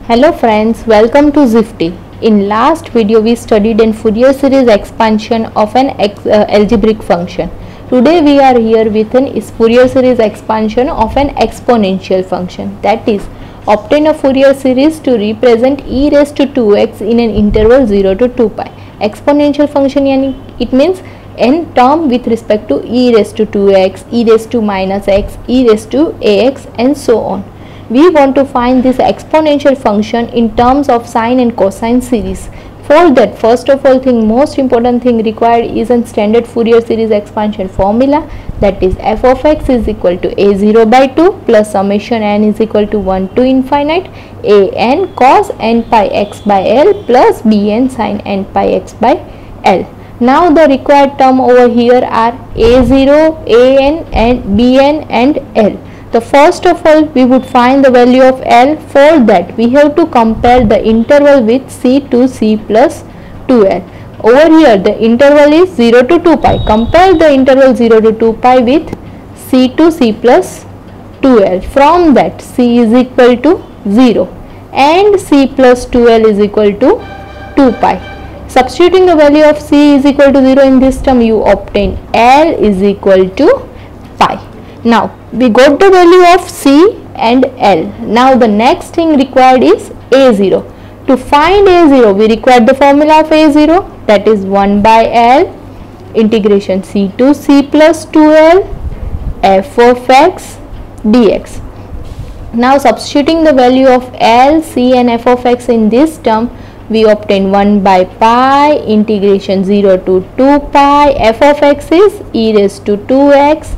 Hello friends, welcome to Zifty. In last video we studied in Fourier series expansion of an algebraic function. Today we are here with an Fourier series expansion of an exponential function, that is obtain a Fourier series to represent e raised to 2x in an interval 0 to 2 pi. Exponential function yani it means n term with respect to e raised to 2x, e raised to minus x, e raised to ax and so on. We want to find this exponential function in terms of sine and cosine series. For that, first of all most important thing required is a standard Fourier series expansion formula, that is f of x is equal to a0 by 2 plus summation n is equal to 1 to infinite a n cos n pi x by l plus b n sin n pi x by l. Now the required term over here are a0, an and bn and l. So first of all we would find the value of L. For that we have to compare the interval with C to C plus 2L. Over here the interval is 0 to 2 pi. Compare the interval 0 to 2 pi with C to C plus 2L. From that C is equal to 0 and C plus 2L is equal to 2 pi. Substituting the value of C is equal to 0 in this term, you obtain L is equal to pi. Now we got the value of C and L. Now the next thing required is A0. To find A0 we require the formula of A0, that is 1 by L integration C to C plus 2L f of x dx. Now substituting the value of L, C and f of x in this term, we obtain 1 by pi integration 0 to 2 pi f of x is e raised to 2x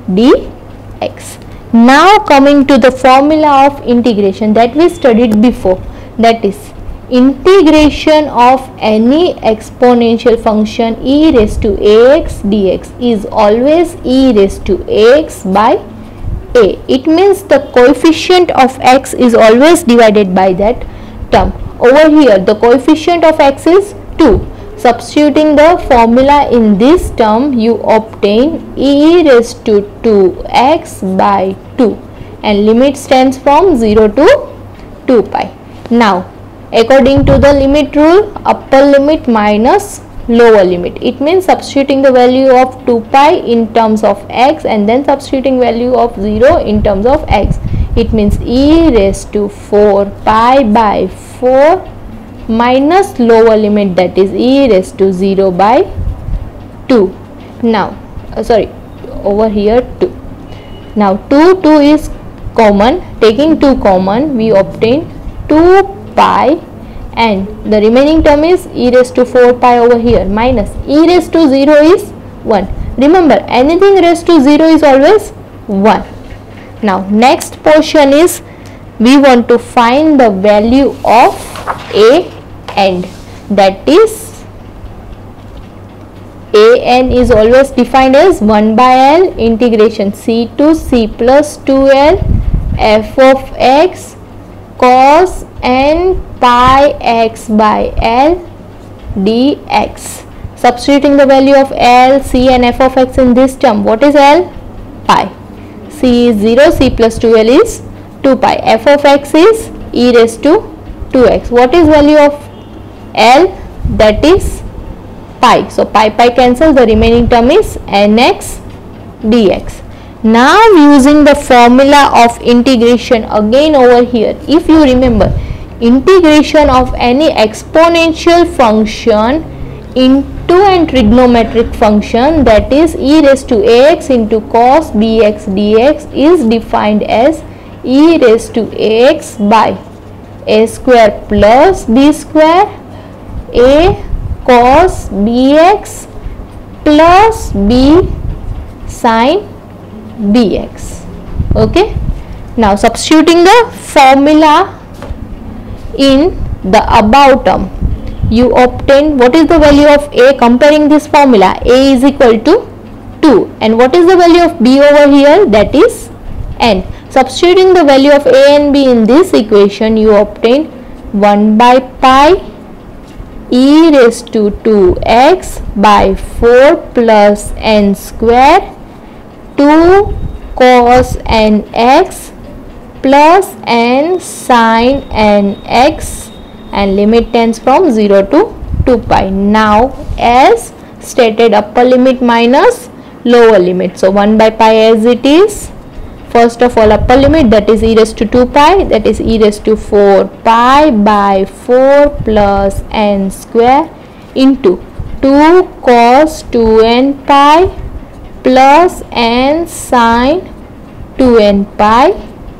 dx. Now coming to the formula of integration that we studied before, that is integration of any exponential function e raised to ax dx is always e raised to ax by a. It means the coefficient of x is always divided by that term. Over here the coefficient of x is 2. Substituting the formula in this term, you obtain e raised to 2x by 2 and limit stands from 0 to 2 pi. Now according to the limit rule, upper limit minus lower limit, it means substituting the value of 2 pi in terms of x and then substituting value of 0 in terms of x. It means e raised to 4 pi by 4 minus lower limit, that is e raised to 0 by 2. Now over here 2. Now 2 is common, taking 2 common we obtain 2 pi and the remaining term is e raised to 4 pi over here minus e raised to 0 is 1. Remember anything raised to 0 is always 1. Now next portion is we want to find the value of a and that is an is always defined as 1 by L integration C to C plus 2L f of x cos n pi x by L dx. Substituting the value of L, C and f of x in this term, what is L? Pi. C is 0, C plus 2L is 2 pi. F of x is e raised to 2x. What is value of L? That is pi. So pi cancel, the remaining term is nx dx. Now using the formula of integration again over here, if you remember, integration of any exponential function into an trigonometric function, that is e raised to ax into cos bx dx is defined as e raised to ax by a square plus b square a cos bx plus b sin bx. Okay. Now substituting the formula in the above term, you obtain what is the value of a. Comparing this formula, a is equal to 2 and what is the value of b over here, that is n. Substituting the value of a and b in this equation, you obtain 1 by pi e raised to 2x by 4 plus n square 2 cos nx plus n sine nx, and limit tends from 0 to 2 pi. Now as stated, upper limit minus lower limit. So 1 by pi as it is. First of all, upper limit, that is e raised to 2 pi, that is e raised to 4 pi by 4 plus n square into 2 cos 2n pi plus n sine 2n pi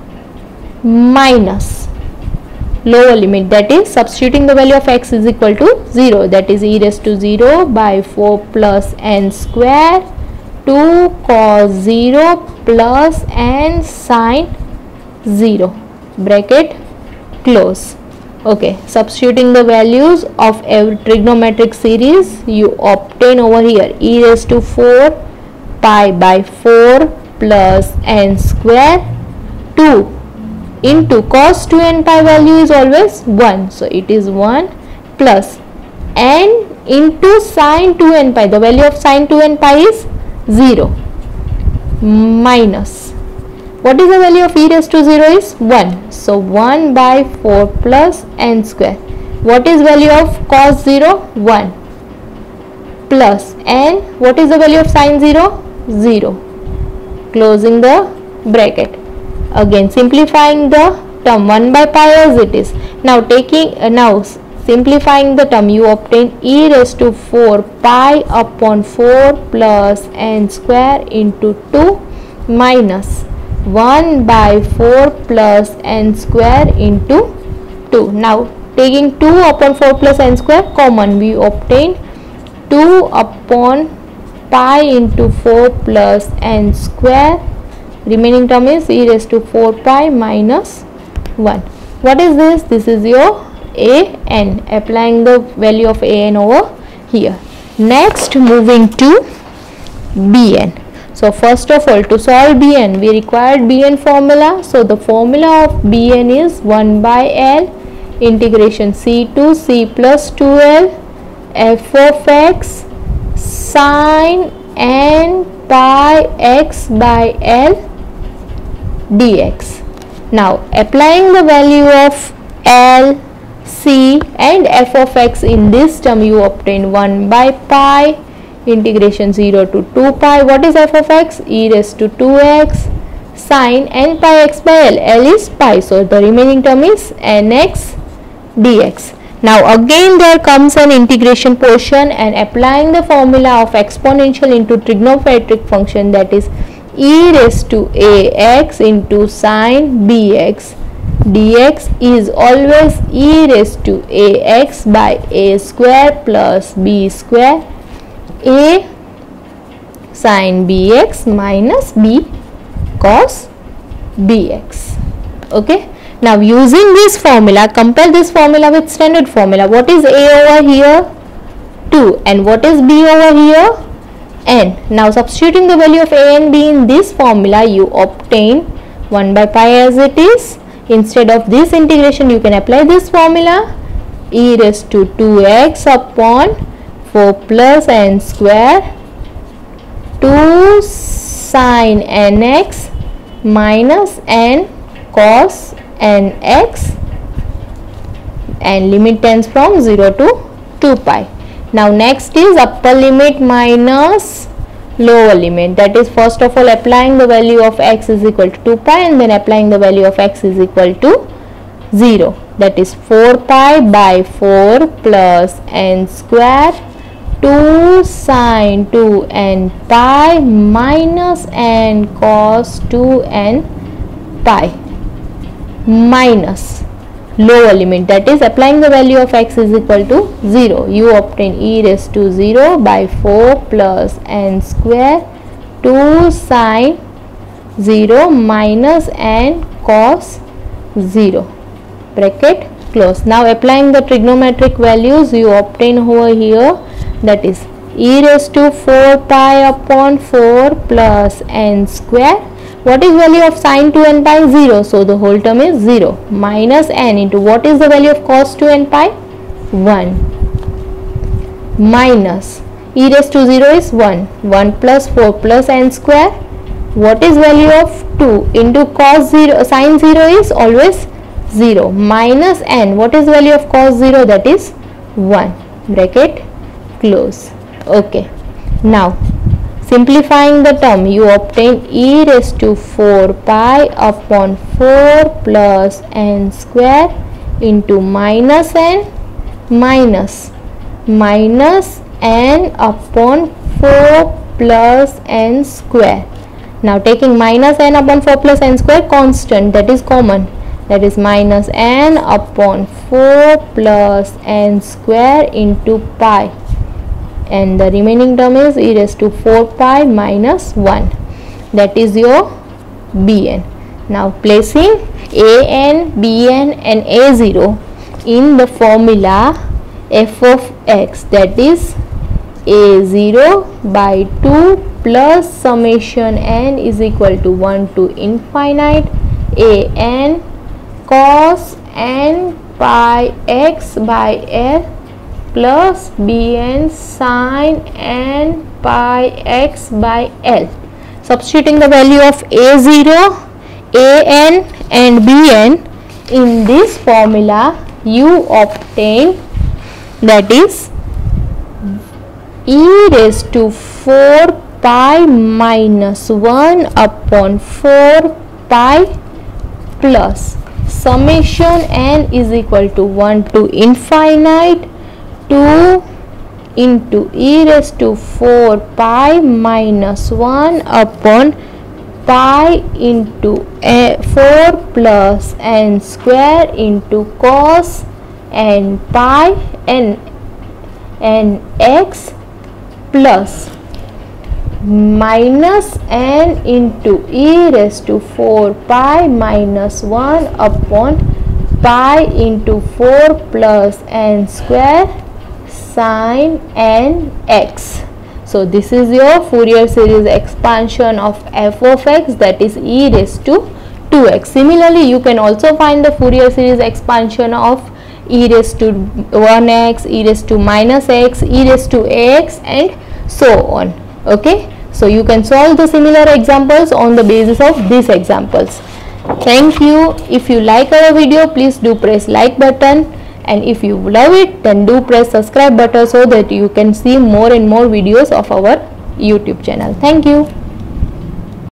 minus lower limit, that is substituting the value of x is equal to 0, that is e raised to 0 by 4 plus n square 2 cos 0 plus n sine 0, bracket close. Okay, substituting the values of every trigonometric series, you obtain over here e raised to 4 pi by 4 plus n square 2 into cos 2n pi value is always 1, so it is 1 plus n into sine 2n pi, the value of sine 2n pi is 0, minus what is the value of e raised to 0 is 1, so 1 by 4 plus n square. What is value of cos 0? 1 plus n, what is the value of sine 0? 0, closing the bracket. Again simplifying the term, 1 by pi as it is. Now taking simplifying the term, you obtain e raised to 4 pi upon 4 plus n square into 2 minus 1 by 4 plus n square into 2. Now taking 2 upon 4 plus n square common, we obtain 2 upon pi into 4 plus n square. Remaining term is e raised to 4 pi minus 1. What is this? This is your an, applying the value of an over here. Next, moving to bn. So first of all, to solve bn, we required bn formula. So the formula of bn is 1 by L integration c to c plus 2l f of x sine n pi x by L dx. Now applying the value of L, C and f of x in this term, you obtain 1 by pi integration 0 to 2 pi. What is f of x? E raised to 2x sine n pi x by L. L is pi, so the remaining term is nx dx. Now again there comes an integration portion, and applying the formula of exponential into trigonometric function, that is e raised to ax into sine bx dx is always e raised to ax by a square plus b square a sine bx minus b cos bx. Okay. Now using this formula, compare this formula with standard formula. What is a over here? 2. And what is b over here? N. Now substituting the value of a and b in this formula, you obtain 1 by pi as it is. Instead of this integration, you can apply this formula, e raised to 2x upon 4 plus n square 2 sine nx minus n cos nx, and limit tends from 0 to 2 pi. Now next is upper limit minus lower limit, that is first of all applying the value of x is equal to 2 pi and then applying the value of x is equal to 0, that is 4 pi by 4 plus n square 2 sine 2n pi minus n cos 2n pi minus lower limit, that is applying the value of x is equal to 0, you obtain e raised to 0 by 4 plus n square 2 sine 0 minus n cos 0, bracket close. Now applying the trigonometric values, you obtain over here, that is e raised to 4 pi upon 4 plus n square. What is value of sine 2n pi? 0. So the whole term is 0 minus n into what is the value of cos 2n pi? 1 minus e raised to 0 is 1. 1 plus 4 plus n square what is value of 2 into cos 0 sin 0 is always 0 minus n, what is value of cos 0, that is 1, bracket close. Okay, now simplifying the term, you obtain e raised to 4 pi upon 4 plus n square into minus n minus n upon 4 plus n square. Now taking minus n upon 4 plus n square constant, that is common, that is minus n upon 4 plus n square into pi, and the remaining term is e raised to 4 pi minus 1, that is your bn. Now placing an, bn and a0 in the formula f of x, that is a0 by 2 plus summation n is equal to 1 to infinite an cos n pi x by l plus bn sin n pi x by l. Substituting the value of a0, an and bn in this formula, you obtain, that is e raised to 4 pi minus 1 upon 4 pi plus summation n is equal to 1 to infinite 2 into e raised to 4 pi minus 1 upon pi into 4 plus n square into cos n pi n x plus minus n into e raised to 4 pi minus 1 upon pi into 4 plus n square sin n x. So this is your Fourier series expansion of f of x, that is e raised to 2x. Similarly, you can also find the Fourier series expansion of e raised to 1x, e raised to minus x, e raised to ax, and so on. Okay, so you can solve the similar examples on the basis of these examples. Thank you. If you like our video, please do press like button, and if you love it, then do press subscribe button so that you can see more and more videos of our YouTube channel. Thank you.